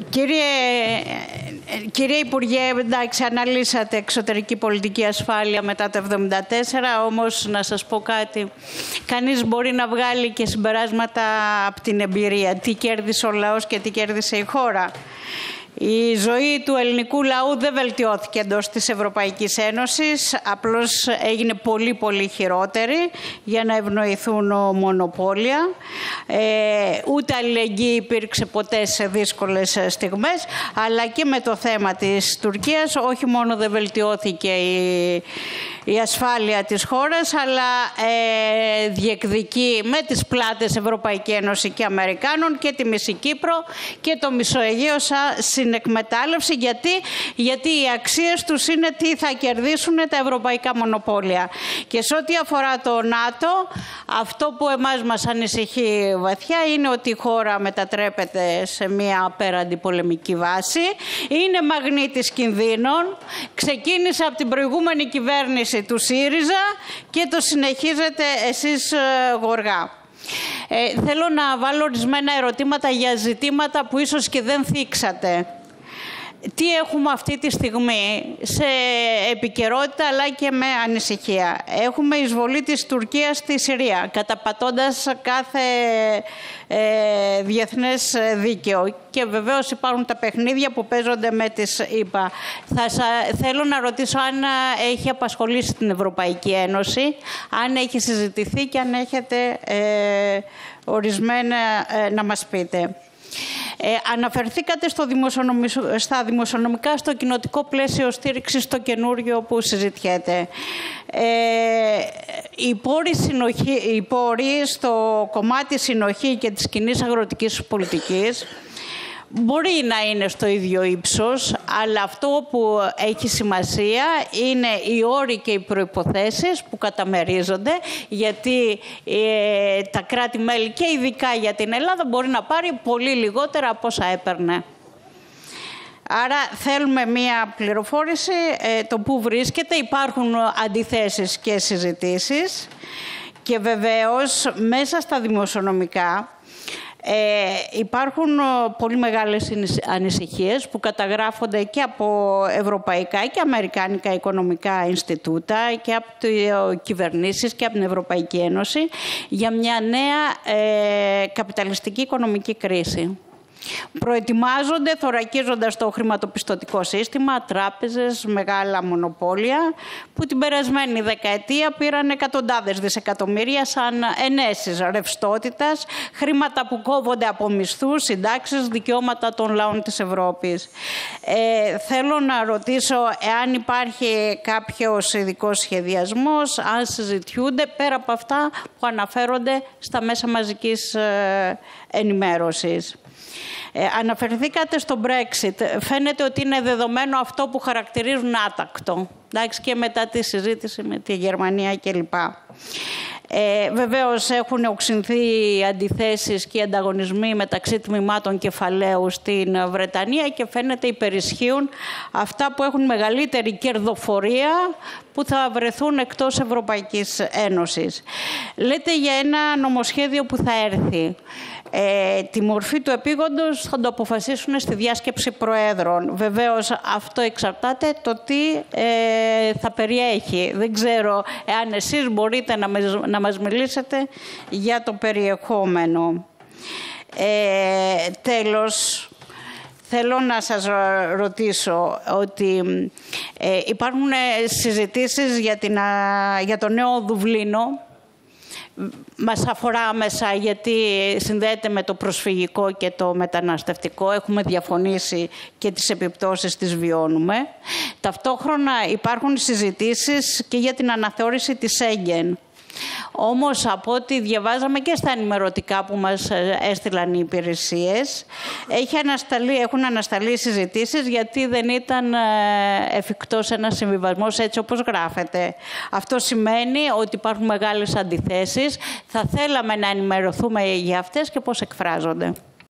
Κύριε Υπουργέ, εντάξει, αναλύσατε εξωτερική πολιτική ασφάλεια μετά το 1974, όμως να σας πω κάτι. Κανείς μπορεί να βγάλει και συμπεράσματα από την εμπειρία. Τι κέρδισε ο λαός και τι κέρδισε η χώρα. Η ζωή του ελληνικού λαού δεν βελτιώθηκε εντός της Ευρωπαϊκής Ένωσης, απλώς έγινε πολύ πολύ χειρότερη για να ευνοηθούν μονοπόλια. Ούτε αλληλεγγύη υπήρξε ποτέ σε δύσκολες στιγμές, αλλά και με το θέμα της Τουρκίας όχι μόνο δεν βελτιώθηκε η ασφάλεια της χώρας, αλλά διεκδικεί με τις πλάτες Ευρωπαϊκή Ένωση και Αμερικάνων και τη Μισή Κύπρο και το Μισοαιγαίο συνεκμετάλλευση. Γιατί οι αξίες τους είναι τι θα κερδίσουν τα ευρωπαϊκά μονοπόλια. Και σε ό,τι αφορά το ΝΑΤΟ, αυτό που εμάς μας ανησυχεί βαθιά είναι ότι η χώρα μετατρέπεται σε μια απέραντη πολεμική βάση. Είναι μαγνήτης κινδύνων. Ξεκίνησε από την προηγούμενη κυβέρνηση του ΣΥΡΙΖΑ και το συνεχίζετε εσείς γοργά. Θέλω να βάλω ορισμένα ερωτήματα για ζητήματα που ίσως και δεν θίξατε. Τι έχουμε αυτή τη στιγμή σε επικαιρότητα αλλά και με ανησυχία. Έχουμε εισβολή της Τουρκίας στη Συρία, καταπατώντας κάθε διεθνές δίκαιο. Και βεβαίως υπάρχουν τα παιχνίδια που παίζονται με τις ΗΠΑ. Θέλω να ρωτήσω αν έχει απασχολήσει την Ευρωπαϊκή Ένωση, αν έχει συζητηθεί και αν έχετε ορισμένα να μας πείτε. Αναφερθήκατε στα δημοσιονομικά, στο κοινοτικό πλαίσιο στήριξης στο καινούριο που συζητιέται. Οι πόροι στο κομμάτι συνοχή και της κοινής αγροτικής πολιτικής μπορεί να είναι στο ίδιο ύψος, αλλά αυτό που έχει σημασία είναι οι όροι και οι προϋποθέσεις που καταμερίζονται, γιατί τα κράτη-μέλη και ειδικά για την Ελλάδα μπορεί να πάρει πολύ λιγότερα από όσα έπαιρνε. Άρα θέλουμε μία πληροφόρηση το πού βρίσκεται. Υπάρχουν αντιθέσεις και συζητήσεις και βεβαίως μέσα στα δημοσιονομικά υπάρχουν πολύ μεγάλες ανησυχίες που καταγράφονται και από ευρωπαϊκά και αμερικάνικα οικονομικά Ινστιτούτα και από κυβερνήσεις και από την Ευρωπαϊκή Ένωση για μια νέα καπιταλιστική οικονομική κρίση. Προετοιμάζονται θωρακίζοντας το χρηματοπιστωτικό σύστημα, τράπεζες, μεγάλα μονοπόλια που την περασμένη δεκαετία πήραν εκατοντάδες δισεκατομμύρια σαν ενέσεις ρευστότητας, χρήματα που κόβονται από μισθούς, συντάξεις, δικαιώματα των λαών της Ευρώπης. Θέλω να ρωτήσω εάν υπάρχει κάποιος ειδικός σχεδιασμός, αν συζητιούνται πέρα από αυτά που αναφέρονται στα μέσα μαζικής ενημέρωσης. Αναφερθήκατε στο Brexit. Φαίνεται ότι είναι δεδομένο αυτό που χαρακτηρίζουν άτακτο. Εντάξει, και μετά τη συζήτηση με τη Γερμανία κλπ. Βεβαίως έχουν οξυνθεί αντιθέσεις και ανταγωνισμοί μεταξύ τμήματων κεφαλαίου στην Βρετανία και φαίνεται υπερισχύουν αυτά που έχουν μεγαλύτερη κερδοφορία που θα βρεθούν εκτός Ευρωπαϊκής Ένωσης. Λέτε για ένα νομοσχέδιο που θα έρθει. Τη μορφή του επίγοντος θα το αποφασίσουν στη διάσκεψη προέδρων. Βεβαίως αυτό εξαρτάται το τι θα περιέχει. Δεν ξέρω εάν εσείς μπορείτε να μας μιλήσετε για το περιεχόμενο. Τέλος, θέλω να σας ρωτήσω ότι υπάρχουν συζητήσεις για το νέο Δουβλίνο. Μας αφορά άμεσα γιατί συνδέεται με το προσφυγικό και το μεταναστευτικό. Έχουμε διαφωνήσει και τις επιπτώσεις τις βιώνουμε. Ταυτόχρονα υπάρχουν συζητήσεις και για την αναθεώρηση της Σέγγεν. Όμως από ό,τι διαβάζαμε και στα ενημερωτικά που μας έστειλαν οι υπηρεσίες, έχουν ανασταλεί συζητήσεις γιατί δεν ήταν εφικτός ένας συμβιβασμός έτσι όπως γράφεται. Αυτό σημαίνει ότι υπάρχουν μεγάλες αντιθέσεις. Θα θέλαμε να ενημερωθούμε για αυτές και πώς εκφράζονται.